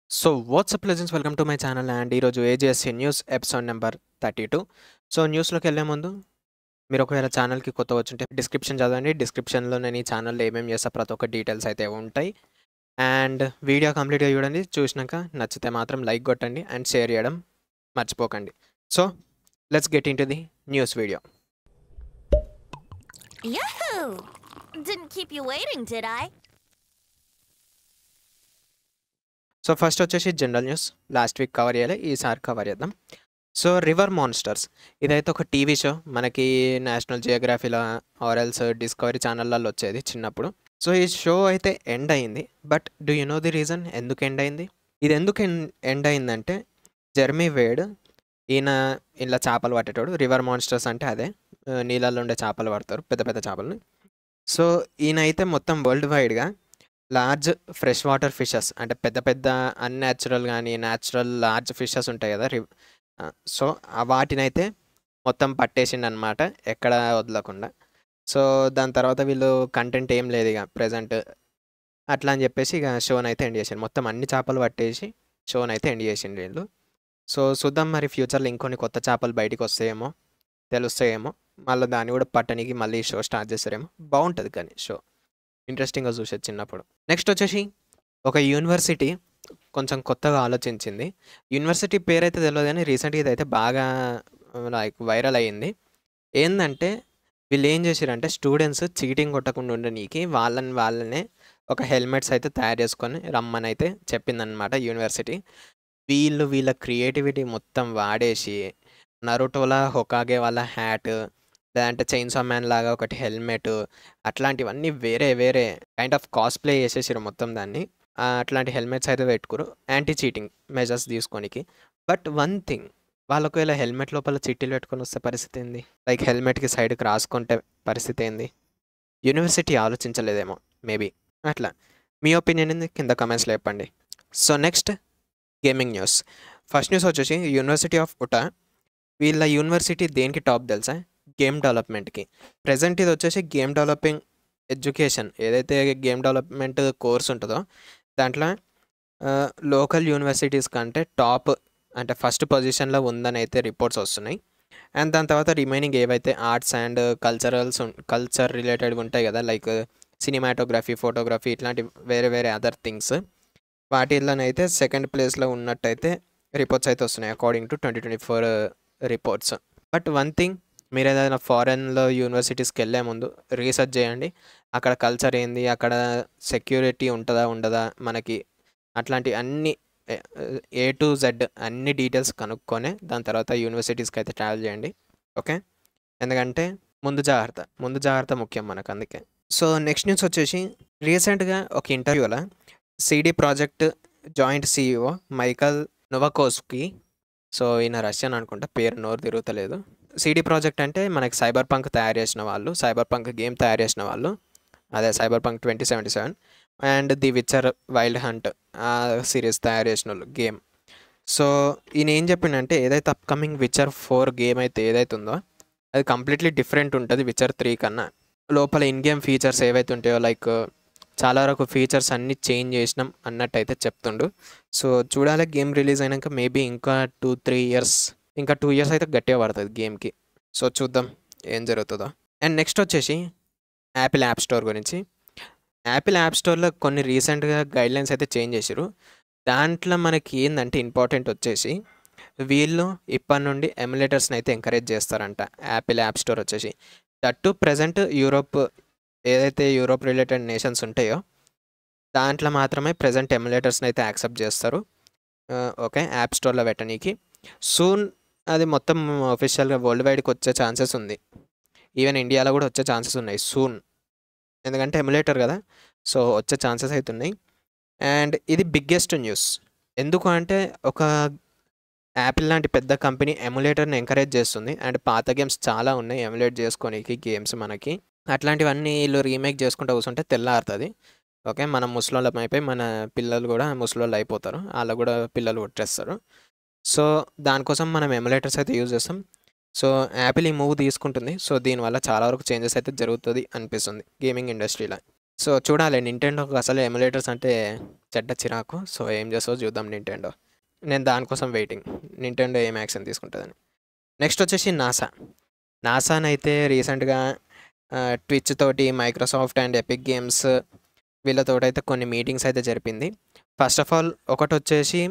So, what's up, legends? Welcome to my channel. And ఈరోజు AGSC news episode number 32. So న్యూస్లోకి వెళ్ళే ముందు మీరు ఒకవేళ ఛానల్కి కొత్త వచ్చుంటే డిస్క్రిప్షన్ చదవండి. డిస్క్రిప్షన్లో నేను ఈ ఛానల్లో ఏమేమి చేస్తా ప్రతి ఒక్క డీటెయిల్స్ అయితే ఉంటాయి. అండ్ వీడియో కంప్లీట్గా చూడండి. చూసినాక నచ్చితే మాత్రం లైక్ కొట్టండి అండ్ షేర్ చేయడం మర్చిపోకండి. So let's get into the news video. Yahoo! Didn't keep you waiting, did I? So first వచ్చేసి general news. Last week cover చేయాలి, ఈసారి కవర్ చేద్దాం. సో రివర్ మాన్స్టర్స్ ఇదైతే ఒక టీవీ షో, మనకి నేషనల్ జియోగ్రఫీలో ఆర్ఎల్స్ డిస్కవరీ ఛానళ్ళల్లో వచ్చేది చిన్నప్పుడు. సో ఈ షో అయితే ఎండ్ అయింది. But do you know the reason ఎందుకు ఎండ్ అయింది? ఇది ఎందుకు ఎండ్ అయిందంటే జెర్మీ వేడ్ ఈయన ఇలా చేపలు పట్టేటోడు. రివర్ మాన్స్టర్స్ అంటే అదే నీళ్ళల్లో ఉండే చేపలు పడతారు, పెద్ద పెద్ద చేపలని. సో ఈయన అయితే మొత్తం వరల్డ్ వైడ్గా లార్జ్ ఫ్రెష్ వాటర్ ఫిషెస్ అంటే పెద్ద పెద్ద అన్యాచురల్ కానీ న్యాచురల్ లార్జ్ ఫిషెస్ ఉంటాయి కదా, సో వాటినైతే మొత్తం పట్టేసిండు అనమాట, ఎక్కడ వదలకుండా. సో దాని తర్వాత వీళ్ళు కంటెంట్ ఏం లేదు ఇక ప్రజెంట్ అట్లా అని చెప్పేసి ఇక షోని అయితే ఎండ్ చేసిండు. మొత్తం అన్ని చేపలు పట్టేసి షోని అయితే ఎండ్ చేసిండు వీళ్ళు. సో చూద్దాం మరి ఫ్యూచర్లో ఇంకొన్ని కొత్త చేపలు బయటికి వస్తాయేమో, తెలుస్తాయేమో, మళ్ళీ దాన్ని కూడా పట్టడానికి మళ్ళీ షో స్టార్ట్ చేస్తారేమో. బాగుంటుంది కానీ షో ఇంట్రెస్టింగ్గా చూసేది చిన్నప్పుడు. నెక్స్ట్ వచ్చేసి ఒక యూనివర్సిటీ కొంచెం కొత్తగా ఆలోచించింది. యూనివర్సిటీ పేరైతే తెలియదు కానీ రీసెంట్గా ఇదైతే బాగా లైక్ వైరల్ అయ్యింది. ఏంటంటే వీళ్ళు ఏం చేశారంటే స్టూడెంట్స్ చీటింగ్ కొట్టకుండా ఉండడానికి వాళ్ళనే ఒక హెల్మెట్స్ అయితే తయారు చేసుకొని రమ్మని అయితే చెప్పిందనమాట యూనివర్సిటీ. వీళ్ళ క్రియేటివిటీ మొత్తం వాడేసి నరుటోలా హొకాగే వాళ్ళ హ్యాట్, లేదంటే చైన్సా మ్యాన్ లాగా ఒకటి హెల్మెట్, అట్లాంటివన్నీ వేరే వేరే కైండ్ ఆఫ్ కాస్ప్లే చేసేసారు మొత్తం దాన్ని. అట్లాంటి హెల్మెట్స్ అయితే పెట్టుకురు యాంటీ చీటింగ్ మెజర్స్ తీసుకోనికి. బట్ వన్ థింగ్, వాళ్ళకు ఇలా హెల్మెట్ లోపల చిట్టీలు పెట్టుకొని వస్తే పరిస్థితి ఏంది? లైక్ హెల్మెట్కి సైడ్కి రాసుకుంటే పరిస్థితి ఏంది? యూనివర్సిటీ ఆలోచించలేదేమో మేబీ. అట్లా మీ ఒపీనియన్ ఏంది కింద కమెంట్స్లో చెప్పండి. So next gaming news. First news వచ్చేసి యూనివర్సిటీ ఆఫ్ ఉటా. వీళ్ళ యూనివర్సిటీ దేనికి టాప్ తెలుసా? గేమ్ డెవలప్మెంట్కి. ప్రజెంట్ ఇది వచ్చేసి గేమ్ డెవలపింగ్ ఎడ్యుకేషన్, ఏదైతే గేమ్ డెవలప్మెంట్ కోర్స్ ఉంటుందో దాంట్లో లోకల్ యూనివర్సిటీస్ కంటే టాప్ అంటే ఫస్ట్ పొజిషన్లో ఉందని అయితే రిపోర్ట్స్ వస్తున్నాయి. అండ్ దాని తర్వాత రిమైనింగ్ ఏవైతే ఆర్ట్స్ అండ్ కల్చర్ రిలేటెడ్ ఉంటాయి కదా, లైక్ సినిమాటోగ్రఫీ, ఫోటోగ్రఫీ, ఇట్లాంటి వేరే వేరే అదర్ థింగ్స్, వాటిల్లోనైతే సెకండ్ ప్లేస్లో ఉన్నట్టయితే రిపోర్ట్స్ అయితే వస్తున్నాయి according to 2024 reports. But one thing, మీరు ఏదైనా ఫారెన్లో యూనివర్సిటీస్కి వెళ్ళే ముందు రీసెర్చ్ చేయండి. అక్కడ కల్చర్ ఏంది, అక్కడ సెక్యూరిటీ ఉంటుందా ఉండదా, మనకి అట్లాంటి అన్ని A to Z అన్ని డీటెయిల్స్ కనుక్కొని దాని తర్వాత యూనివర్సిటీస్కి అయితే ట్రావెల్ చేయండి. ఓకే, ఎందుకంటే ముందు జాగ్రత్త ముఖ్యం మనకు, అందుకే. సో నెక్స్ట్ న్యూస్ వచ్చేసి రీసెంట్గా ఒక ఇంటర్వ్యూలో CD project joint CEO Michal Nowakowski, so ఈయన రష్యన్ అనుకుంటా, పేరు నోరు తిరుగుతలేదు. CD ప్రాజెక్ట్ అంటే మనకి సైబర్ పంక్ తయారు చేసిన వాళ్ళు, సైబర్ పంక్ గేమ్ తయారు చేసిన వాళ్ళు, అదే cyberpunk 2077 and the witcher wild hunt ఆ సిరీస్ తయారు చేసిన వాళ్ళు గేమ్. సో ఈయన ఏం చెప్పిండంటే ఏదైతే అప్కమింగ్ విచర్ 4 గేమ్ అయితే ఏదైతే ఉందో అది కంప్లీట్లీ డిఫరెంట్ ఉంటుంది విచర్ 3 కన్నా. లోపల ఇన్ గేమ్ ఫీచర్స్ ఏవైతే ఉంటాయో లైక్ చాలా వరకు ఫీచర్స్ అన్నీ చేంజ్ చేసినాం అన్నట్టు అయితే చెప్తుండు. సో చూడాలి, గేమ్ రిలీజ్ అయినాక మేబీ ఇంకా 2 ఇయర్స్ అయితే గట్టిగా పడుతుంది గేమ్కి. సో చూద్దాం ఏం జరుగుతుందో. అండ్ నెక్స్ట్ వచ్చేసి యాపిల్ యాప్ స్టోర్ గురించి. యాపిల్ యాప్ స్టోర్లో కొన్ని రీసెంట్గా గైడ్లైన్స్ అయితే చేంజ్ చేశారు. దాంట్లో మనకి ఏంటంటే ఇంపార్టెంట్ వచ్చేసి వీళ్ళు ఇప్పటి నుండి ఎమ్యులేటర్స్ని అయితే ఎంకరేజ్ చేస్తారంట యాపిల్ యాప్ స్టోర్ వచ్చేసి. దట్టు ప్రజెంట్ ఏదైతే యూరోప్ రిలేటెడ్ నేషన్స్ ఉంటాయో దాంట్లో మాత్రమే ప్రజెంట్ ఎమ్యులేటర్స్ని అయితే యాక్సెప్ట్ చేస్తారు. ఓకే, యాప్ స్టోర్లో పెట్టనీకి. సూన్ అది మొత్తం అఫీషియల్గా వరల్డ్ వైడ్కి వచ్చే ఛాన్సెస్ ఉంది. ఈవెన్ ఇండియాలో కూడా వచ్చే ఛాన్సెస్ ఉన్నాయి సూన్, ఎందుకంటే ఎమ్యులేటర్ కదా, సో వచ్చే ఛాన్సెస్ అయితే ఉన్నాయి. అండ్ ఇది బిగ్గెస్ట్ న్యూస్. ఎందుకు అంటే ఒక యాపిల్ లాంటి పెద్ద కంపెనీ ఎమ్యులేటర్ని ఎంకరేజ్ చేస్తుంది. అండ్ పాత గేమ్స్ చాలా ఉన్నాయి ఎమ్యులేట్ చేసుకోనికి గేమ్స్ మనకి. అట్లాంటివన్నీ వీళ్ళు రీమేక్ చేసుకుంటూ కూర్చుంటే తెల్లారుతుంది. ఓకే, మనం ముసలోళ్ళం అయిపోయి మన పిల్లలు కూడా ముసలోళ్ళు అయిపోతారు, వాళ్ళకు కూడా పిల్లలు కొట్టేస్తారు. సో దానికోసం మనం ఎమ్యులేటర్స్ అయితే యూజ్ చేస్తాం. సో యాపిల్ ఈ మూవ్ తీసుకుంటుంది. సో దీనివల్ల చాలా వరకు చేంజెస్ అయితే జరుగుతుంది అనిపిస్తుంది గేమింగ్ ఇండస్ట్రీలో. సో చూడాలి నింటెండోకి అసలు ఎమ్యులేటర్స్ అంటే చెడ్డ చిరాకు. సో ఏం చేస్తావో చూద్దాం నింటెండో. నేను దానికోసం వెయిటింగ్. నింటెండో ఏం యాక్షన్ తీసుకుంటుందని. నెక్స్ట్ వచ్చేసి నాసా. నాసానైతే రీసెంట్గా ట్విచ్ తోటి మైక్రోసాఫ్ట్ అండ్ ఎపిక్ గేమ్స్ వీళ్ళతోటైతే కొన్ని మీటింగ్స్ అయితే జరిపింది. ఫస్ట్ ఆఫ్ ఆల్ ఒకటి వచ్చేసి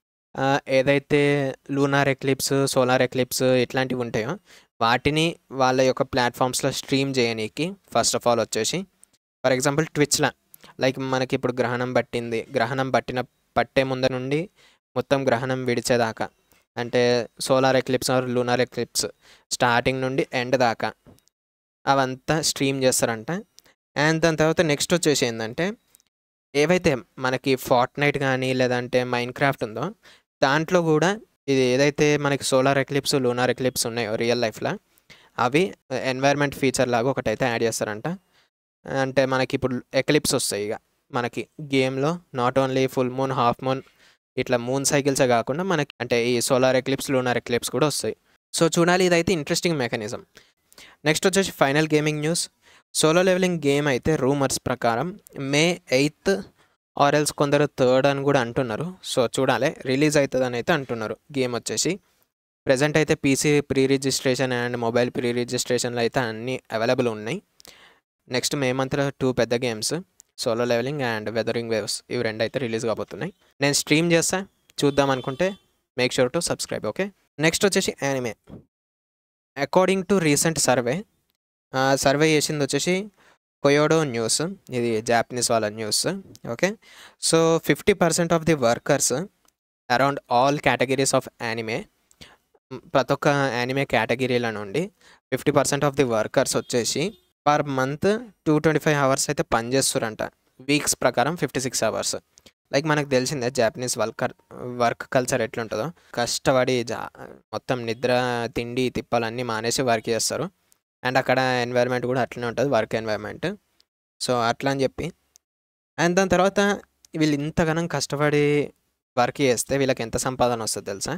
ఏదైతే లూనార్ ఎక్లిప్స్, సోలార్ ఎక్లిప్స్ ఇట్లాంటివి ఉంటాయో వాటిని వాళ్ళ యొక్క ప్లాట్ఫామ్స్లో స్ట్రీమ్ చేయనీకి ఫస్ట్ ఆఫ్ ఆల్ వచ్చేసి ఫర్ ఎగ్జాంపుల్ ట్విచ్లా లైక్ మనకి ఇప్పుడు గ్రహణం పట్టింది, గ్రహణం పట్టే ముందర నుండి మొత్తం గ్రహణం విడిచేదాకా అంటే solar eclipse or lunar eclipse starting నుండి ఎండ్ దాకా అవంతా స్ట్రీమ్ చేస్తారంట. అండ్ దాని తర్వాత నెక్స్ట్ వచ్చేసి ఏంటంటే ఏవైతే మనకి ఫార్ట్నైట్ కానీ లేదంటే మైన్ క్రాఫ్ట్ ఉందో దాంట్లో కూడా ఇది ఏదైతే మనకి సోలార్ ఎక్లిప్స్, లూనార్ ఎక్లిప్స్ ఉన్నాయో రియల్ లైఫ్లో అవి ఎన్వైర్న్మెంట్ ఫీచర్ లాగా ఒకటైతే యాడ్ చేస్తారంట. అంటే మనకి ఇప్పుడు ఎక్లిప్స్ వస్తాయి ఇక మనకి గేమ్లో not only full moon, half moon ఇట్లా మూన్ సైకిల్సే కాకుండా మనకి అంటే ఈ సోలార్ ఎక్లిప్స్, లూనార్ ఎక్లిప్స్ కూడా వస్తాయి. సో చూడాలి, ఇదైతే ఇంట్రెస్టింగ్ మెకానిజం. నెక్స్ట్ వచ్చేసి final gaming news. Solo leveling game అయితే రూమర్స్ ప్రకారం May 8th ఆర్ ఎల్స్ కొందరు 3rd అని కూడా అంటున్నారు. సో చూడాలి, రిలీజ్ అవుతుందని అయితే అంటున్నారు. గేమ్ వచ్చేసి ప్రజెంట్ అయితే PC pre registration and mobile pre రిజిస్ట్రేషన్లు అయితే అన్నీ అవైలబుల్ ఉన్నాయి. నెక్స్ట్ మే మంత్లో 2 పెద్ద games solo leveling and wuthering waves ఇవి 2 అయితే రిలీజ్ కాబోతున్నాయి. నేను స్ట్రీమ్ చేస్తా, చూద్దాం అనుకుంటే make sure to subscribe. Okay, next వచ్చేసి anime. According to recent survey చేసింది వచ్చేసి కొయోడో న్యూస్, ఇది జాపనీస్ వాళ్ళ news. Okay, so 50% of the workers around all categories of anime, ప్రతి ఒక్క యానిమే కేటగిరీల నుండి 50% ఆఫ్ ది వర్కర్స్ వచ్చేసి పర్ మంత్ 225 అవర్స్ అయితే పనిచేస్తారంట. వీక్స్ ప్రకారం 56 అవర్స్. లైక్ మనకు తెలిసిందే జాపనీస్ వర్క్ కల్చర్ ఎట్లుంటుందో, కష్టపడి మొత్తం నిద్ర, తిండి, తిప్పాలన్నీ మానేసి వర్క్ చేస్తారు. అండ్ అక్కడ ఎన్వైర్న్మెంట్ కూడా అట్లనే ఉంటుంది, వర్క్ ఎన్వైర్న్మెంట్. సో అట్లా అని చెప్పి అండ్ దాని తర్వాత వీళ్ళు ఇంతగానం కష్టపడి వర్క్ చేస్తే వీళ్ళకి ఎంత సంపాదన వస్తుంది తెలుసా?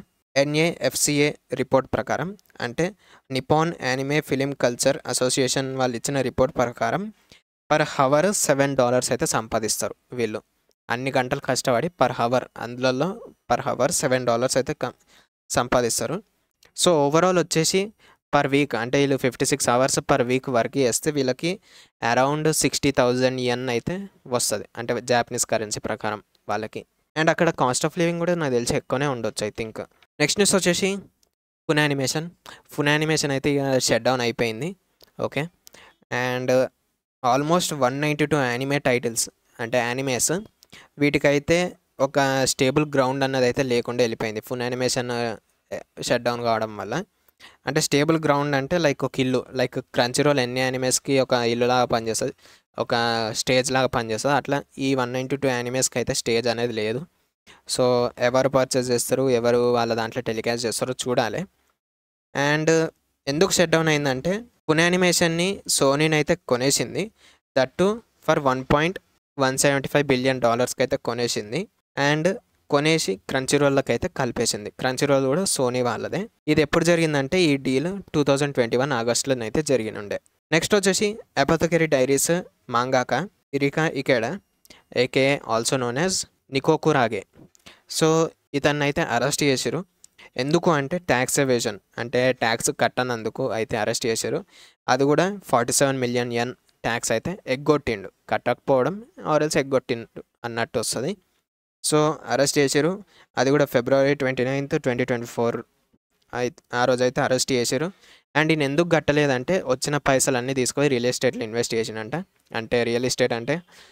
NAFCA రిపోర్ట్ ప్రకారం, అంటే Nippon anime film culture association వాళ్ళు ఇచ్చిన రిపోర్ట్ ప్రకారం పర్ హవర్ $7 అయితే సంపాదిస్తారు వీళ్ళు. అన్ని గంటలు కష్టపడి పర్ హవర్, అందులో పర్ హవర్ $7 అయితే సంపాదిస్తారు. సో ఓవరాల్ వచ్చేసి పర్ వీక్ అంటే వీళ్ళు 56 అవర్స్ పర్ వీక్ వర్క్ చేస్తే వీళ్ళకి అరౌండ్ 60,000 yen అయితే వస్తుంది, అంటే జాపనీస్ కరెన్సీ ప్రకారం వాళ్ళకి. అండ్ అక్కడ కాస్ట్ ఆఫ్ లివింగ్ కూడా నాకు తెలిసి ఎక్కువనే ఉండొచ్చు ఐ థింక్. నెక్స్ట్ న్యూస్ వచ్చేసి ఫున్ యానిమేషన్ అయితే ఇక షట్ డౌన్ అయిపోయింది. Okay, and almost 192 anime titles అంటే యానిమేస్ వీటికైతే ఒక స్టేబుల్ గ్రౌండ్ అన్నది అయితే లేకుండా వెళ్ళిపోయింది ఫున్ యానిమేషన్ షట్ డౌన్ కావడం వల్ల. అంటే స్టేబుల్ గ్రౌండ్ అంటే లైక్ ఒక ఇల్లు, లైక్ క్రంచీ రోల్ ఎన్ని యానిమేస్కి ఒక ఇల్లు లాగా పనిచేస్తుంది, ఒక స్టేజ్ లాగా పనిచేస్తుంది. అట్లా ఈ 192 యానిమేస్కి అయితే స్టేజ్ అనేది లేదు. సో ఎవరు పర్చేస్ చేస్తారు, ఎవరు వాళ్ళ దాంట్లో టెలికాస్ట్ చేస్తారో చూడాలి. అండ్ ఎందుకు షట్ డౌన్ అయిందంటే ఫున్ యానిమేషన్ని సోనీని అయితే కొనేసింది, దట్టు ఫర్ $1.175 బిలియన్ అయితే కొనేసింది. అండ్ కొనేసి క్రంచీ రోల్కి అయితే కలిపేసింది. క్రంచీ రోల్ కూడా సోనీ వాళ్ళదే. ఇది ఎప్పుడు జరిగిందంటే ఈ డీల్ 2021 ఆగస్టులోనైతే జరిగినుండే. నెక్స్ట్ వచ్చేసి apothecary diaries mangaka Irika Ikeda AKA also known as Nekokurage. So ఇతన్ని అయితే అరెస్ట్ చేశారు. ఎందుకు అంటే ట్యాక్స్ ఎవేజన్, అంటే ట్యాక్స్ కట్టనందుకు అయితే అరెస్ట్ చేశారు. అది కూడా 47 మిలియన్ yen ట్యాక్స్ అయితే ఎగ్గొట్టిండు, కట్టకపోవడం ఆర్ఎల్స్ ఎగ్గొట్టిండు అన్నట్టు వస్తుంది. సో అరెస్ట్ చేశారు. అది కూడా February 29th, 2024 ఆ రోజు అయితే అరెస్ట్ చేశారు. అండ్ ఈయన ఎందుకు కట్టలేదంటే వచ్చిన పైసలన్నీ తీసుకొని రియల్ ఎస్టేట్లో ఇన్వెస్ట్ చేసినంట. అంటే రియల్ ఎస్టేట్ అంటే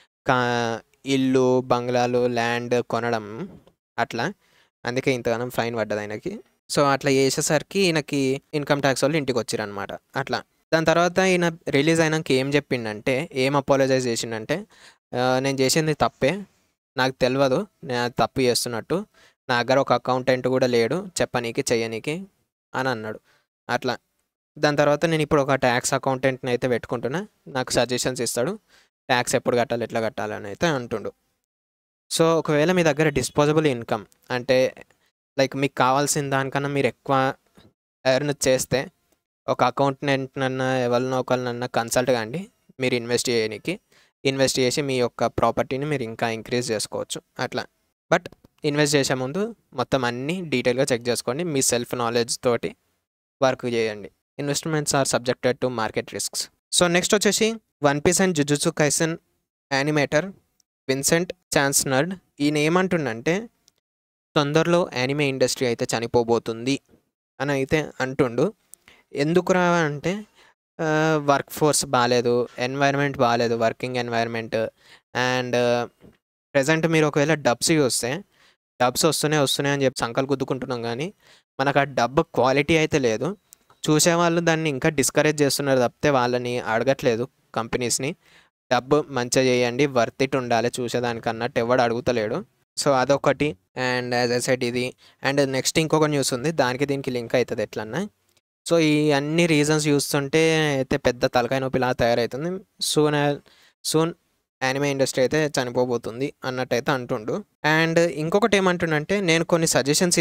ఇల్లు, బంగ్లాలు, ల్యాండ్ కొనడం అట్లా. అందుకే ఇంతగానం ఫైన్ పడ్డది ఆయనకి. సో అట్లా చేసేసరికి ఈయనకి ఇన్కమ్ ట్యాక్స్ వాళ్ళు ఇంటికి వచ్చారనమాట అట్లా. దాని తర్వాత ఈయన రిలీజ్ అయినాక ఏం చెప్పిండంటే, ఏం అపాలజైజ్ చేసిండంటే, నేను చేసింది తప్పే, నాకు తెలియదు నేను తప్పు చేస్తున్నట్టు, నా దగ్గర ఒక అకౌంటెంట్ కూడా లేడు చెప్పనీకి చెయ్యనీకి అని అన్నాడు అట్లా. దాని తర్వాత నేను ఇప్పుడు ఒక ట్యాక్స్ అకౌంటెంట్ని అయితే పెట్టుకుంటున్నా, నాకు సజెషన్స్ ఇస్తాడు, ట్యాక్స్ ఎప్పుడు కట్టాలి, ఎట్లా కట్టాలని అయితే అంటుండు. సో ఒకవేళ మీ దగ్గర డిస్పోజబుల్ ఇన్కమ్ అంటే లైక్ మీకు కావాల్సిన దానికన్నా మీరు ఎక్కువ ఎర్న్ చేస్తే ఒక అకౌంటెంట్నన్నా ఎవరినో ఒకరినన్నా కన్సల్ట్ కాండి మీరు ఇన్వెస్ట్ చేయడానికి. ఇన్వెస్ట్ చేసి మీ యొక్క ప్రాపర్టీని మీరు ఇంకా ఇంక్రీజ్ చేసుకోవచ్చు అట్లా. బట్ ఇన్వెస్ట్ చేసే ముందు మొత్తం అన్నీ డీటెయిల్గా చెక్ చేసుకోండి. మీ సెల్ఫ్ నాలెడ్జ్ తోటి వర్క్ చేయండి. Investments are subjected to market risks. So next వచ్చేసి one piece and jujutsu kaisen animator Vincent Chansard ఈయన ఏమంటుండంటే తొందరలో యానిమే ఇండస్ట్రీ అయితే చనిపోబోతుంది అని అయితే అంటుండు. ఎందుకురా అంటే వర్క్ ఫోర్స్ బాగాలేదు, ఎన్వైర్న్మెంట్ బాగాలేదు, వర్కింగ్ ఎన్వైర్న్మెంట్. అండ్ ప్రజెంట్ మీరు ఒకవేళ డబ్స్ చూస్తే డబ్స్ వస్తున్నాయి అని చెప్పి సంకలు గుద్దుకుంటున్నాం, కానీ మనకు ఆ డబ్ క్వాలిటీ అయితే లేదు. చూసేవాళ్ళు దాన్ని ఇంకా డిస్కరేజ్ చేస్తున్నారు తప్పితే వాళ్ళని అడగట్లేదు కంపెనీస్ని. డబ్ మంచిగా చేయండి, వర్త్ ఇట్ ఉండాలి చూసేదానికి అన్నట్టు ఎవడు అడుగుతలేడు. సో అదొకటి. అండ్ యాజ్ ఐ సెడ్ ఇది. అండ్ నెక్స్ట్ ఇంకొక న్యూస్ ఉంది, దానికి దీనికి లింక్ అవుతుంది ఎట్లన్నా. సో ఈ అన్ని రీజన్స్ చూస్తుంటే అయితే పెద్ద తలకాయ నొప్పిలా తయారవుతుంది. సూన్ యానిమే ఇండస్ట్రీ అయితే చనిపోబోతుంది అన్నట్టయితే అంటుండు. అండ్ ఇంకొకటి ఏమంటుండంటే నేను కొన్ని సజెషన్స్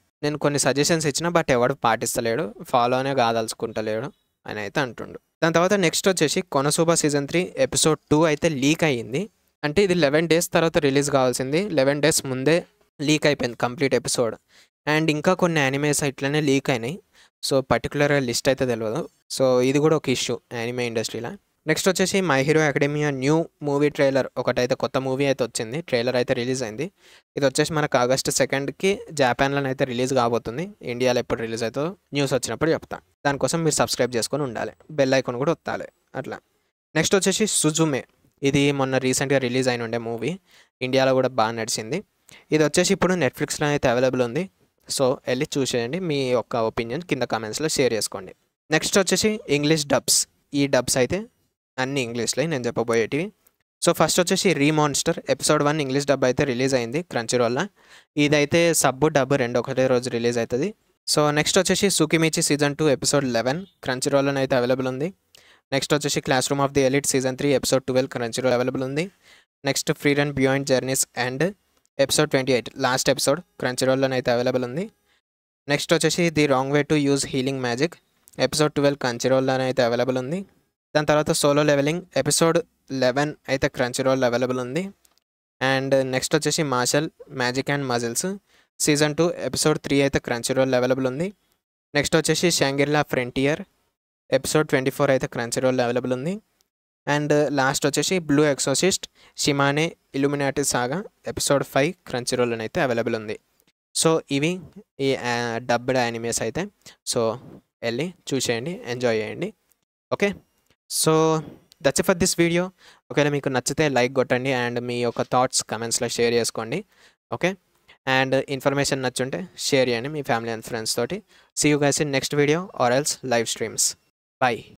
ఇచ్చిన బట్ ఎవడు పాటిస్తలేడు, ఫాలో అనే కాదలుచుకుంటలేడు అని అయితే అంటుండు. దాని తర్వాత నెక్స్ట్ వచ్చేసి కొనసూబా సీజన్ 3 ఎపిసోడ్ 2 అయితే లీక్ అయ్యింది. అంటే ఇది 11 days తర్వాత రిలీజ్ కావాల్సింది, 11 days ముందే లీక్ అయిపోయింది కంప్లీట్ ఎపిసోడ్. అండ్ ఇంకా కొన్ని యానిమేస్ ఇట్లనే లీక్ అయినాయి. సో పర్టికులర్గా లిస్ట్ అయితే తెలియదు. సో ఇది కూడా ఒక ఇష్యూ యానిమే ఇండస్ట్రీలో. నెక్స్ట్ వచ్చేసి my hero academia new movie trailer ఒకటైతే కొత్త మూవీ అయితే వచ్చింది, ట్రైలర్ అయితే రిలీజ్ అయింది. ఇది వచ్చేసి మనకు August 2nd జాపాన్లో అయితే రిలీజ్ కాబోతుంది. ఇండియాలో ఎప్పుడు రిలీజ్ అవుతుందో న్యూస్ వచ్చినప్పుడు చెప్తాను. దానికోసం మీరు సబ్స్క్రైబ్ చేసుకొని ఉండాలి, బెల్ ఐకాన్ కూడా వత్తాలి అట్లా. నెక్స్ట్ వచ్చేసి సుజుమే, ఇది మొన్న రీసెంట్గా రిలీజ్ అయిన ఉండే మూవీ, ఇండియాలో కూడా బాగా నడిచింది. ఇది వచ్చేసి ఇప్పుడు నెట్ఫ్లిక్స్లో అయితే అవైలబుల్ ఉంది. సో వెళ్ళి చూసేయండి, మీ యొక్క ఒపీనియన్ కింద కామెంట్స్లో షేర్ చేసుకోండి. నెక్స్ట్ వచ్చేసి ఇంగ్లీష్ డబ్స్. ఈ డబ్స్ అయితే అన్ని ఇంగ్లీష్లో నేను చెప్పబోయేటివి. సో ఫస్ట్ వచ్చేసి రీమాన్స్టర్ ఎపిసోడ్ 1 ఇంగ్లీష్ డబ్ అయితే రిలీజ్ అయింది క్రంచీరోల్లో. ఇదైతే సబ్బు డబ్ రెండు ఒకటే రోజు రిలీజ్ అవుతుంది. సో నెక్స్ట్ వచ్చేసి సుకిమిచి సీజన్ 2 ఎపిసోడ్ 11 క్రంచీరోల్లో అయితే అవైలబుల్ ఉంది. నెక్స్ట్ వచ్చేసి classroom of the elite season 3 episode 12 Crunchyroll available ఉంది. Next Frieren beyond journey's end episode 28 last episode క్రంచీరోల్లో అయితే అవైలబుల్ ఉంది. నెక్స్ట్ వచ్చేసి the wrong way to use healing magic episode 12 క్రంచీరోల్లో అయితే అవైలబుల్ ఉంది. దాని తర్వాత సోలో లెవెలింగ్ ఎపిసోడ్ 11 అయితే క్రంచీరోల్లో అవైలబుల్ ఉంది. అండ్ నెక్స్ట్ వచ్చేసి mashle magic and muscles season 2 episode 3 అయితే క్రంచీరోల్లో అవైలబుల్ ఉంది. నెక్స్ట్ వచ్చేసి షాంగిర్లా ఫ్రంటియర్ ఎపిసోడ్ 24 అయితే క్రంచీరోల్లో అవైలబుల్ ఉంది. అండ్ లాస్ట్ వచ్చేసి blue exorcist Shimane Illuminati saga episode 5 క్రంచీరోల్లో అయితే అవైలబుల్ ఉంది. సో ఇవి ఈ డబ్డ్ యానిమేస్ అయితే. సో వెళ్ళి చూసేయండి, ఎంజాయ్ చేయండి. Okay, so that's it for this video. ఒకవేళ మీకు నచ్చితే లైక్ కొట్టండి అండ్ మీ యొక్క థాట్స్ కమెంట్స్లో షేర్ చేసుకోండి. ఓకే, అండ్ ఇన్ఫర్మేషన్ నచ్చుంటే షేర్ చేయండి మీ ఫ్యామిలీ అండ్ ఫ్రెండ్స్ తోటి. See you guys in next video or else live streams. By.